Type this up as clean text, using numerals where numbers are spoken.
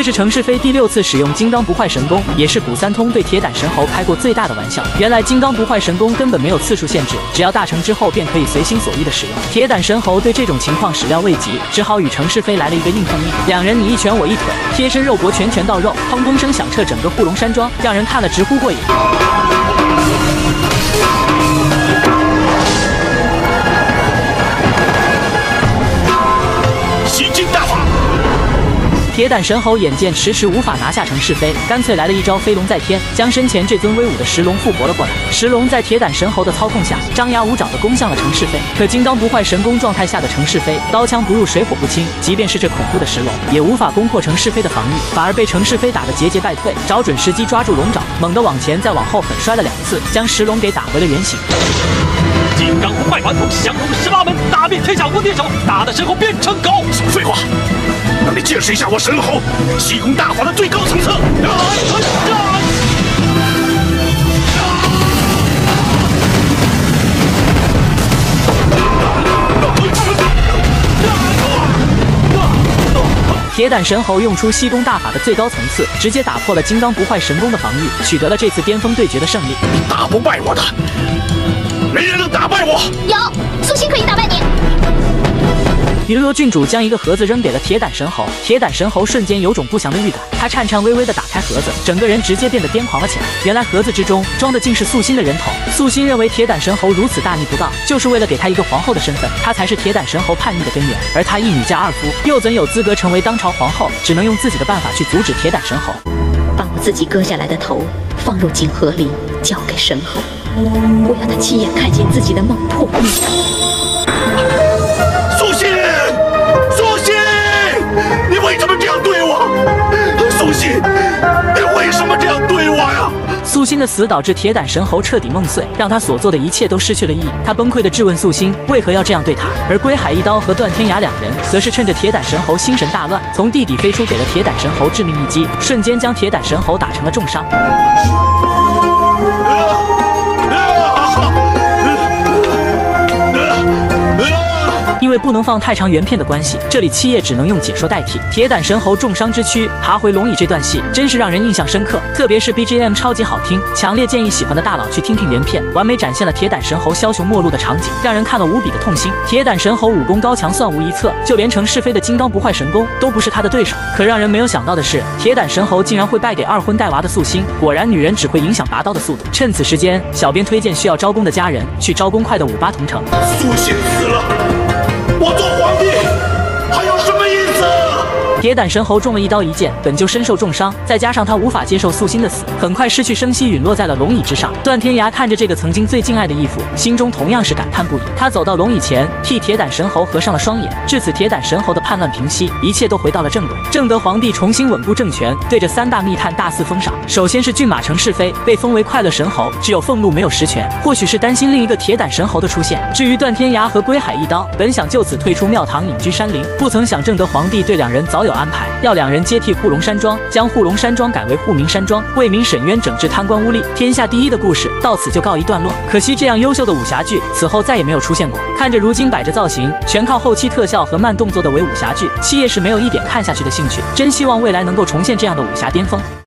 是程氏飞第6次使用金刚不坏神功，也是古三通对铁胆神猴开过最大的玩笑。原来金刚不坏神功根本没有次数限制，只要大成之后便可以随心所欲的使用。铁胆神猴对这种情况始料未及，只好与程氏飞来了一个硬碰硬。两人你一拳我一腿，贴身肉搏，拳拳到肉，砰砰声响彻整个护龙山庄，让人看了直呼过瘾。 吸金大法！ 铁胆神猴眼见迟迟无法拿下程氏飞，干脆来了一招飞龙在天，将身前这尊威武的石龙复活了过来。石龙在铁胆神猴的操控下，张牙舞爪地攻向了程氏飞。可金刚不坏神功状态下的程氏飞，刀枪不入，水火不侵，即便是这恐怖的石龙，也无法攻破程氏飞的防御，反而被程氏飞打得节节败退。找准时机抓住龙爪，猛地往前再往后狠摔了2次，将石龙给打回了原形。 金刚不坏传统，降龙18门，打遍天下无敌手，打得神猴变成狗。什么废话！让你见识一下我神猴气功大法的最高层次！ 铁胆神猴用出吸功大法的最高层次，直接打破了金刚不坏神功的防御，取得了这次巅峰对决的胜利。 打不败我的，没人能打败我。 有，苏心可以打败你。 比如郡主将一个盒子扔给了铁胆神猴，铁胆神猴瞬间有种不祥的预感，他颤颤巍巍地打开盒子，整个人直接变得癫狂了起来。原来盒子之中装的竟是素心的人头。素心认为铁胆神猴如此大逆不道，就是为了给他一个皇后的身份，他才是铁胆神猴叛逆的根源。而他一女嫁2夫，又怎有资格成为当朝皇后？只能用自己的办法去阻止铁胆神猴。 把我自己割下来的头放入锦盒里，交给神猴，我要他亲眼看见自己的梦破灭。 素心，素心，你为什么这样对我？素心，你为什么这样对我呀？ 素心的死导致铁胆神猴彻底梦碎，让他所做的一切都失去了意义。他崩溃地质问素心为何要这样对他，而归海一刀和段天涯2人则是趁着铁胆神猴心神大乱，从地底飞出，给了铁胆神猴致命一击，瞬间将铁胆神猴打成了重伤。因为不能放太长原片的关系，这里七叶只能用解说代替。铁胆神猴重伤之躯爬回龙椅这段戏真是让人印象深刻，特别是 BGM 超级好听，强烈建议喜欢的大佬去听听原片，完美展现了铁胆神猴枭雄末路的场景，让人看了无比的痛心。铁胆神猴武功高强算无一策，就连程氏飞的金刚不坏神功都不是他的对手。可让人没有想到的是，铁胆神猴竟然会败给2婚带娃的素心，果然女人只会影响拔刀的速度。趁此时间，小编推荐需要招工的家人去招工快的58同城。 素心死了，我做皇帝还有什么意思？ 铁胆神猴中了一刀一剑，本就身受重伤，再加上他无法接受素心的死，很快失去声息，陨落在了龙椅之上。段天涯看着这个曾经最敬爱的义父，心中同样是感叹不已。他走到龙椅前，替铁胆神猴合上了双眼。至此，铁胆神猴的叛乱平息，一切都回到了正轨。正德皇帝重新稳固政权，对着3大密探大肆封赏。首先是骏马程氏飞被封为快乐神猴，只有俸禄没有实权，或许是担心另一个铁胆神猴的出现。至于段天涯和归海一刀，本想就此退出庙堂隐居山林，不曾想正德皇帝对2人早有安排，要2人接替护龙山庄，将护龙山庄改为护民山庄，为民审冤，整治贪官污吏，天下第一的故事到此就告一段落。可惜这样优秀的武侠剧此后再也没有出现过。看着如今摆着造型，全靠后期特效和慢动作的伪武侠剧，七叶是没有一点看下去的兴趣。真希望未来能够重现这样的武侠巅峰。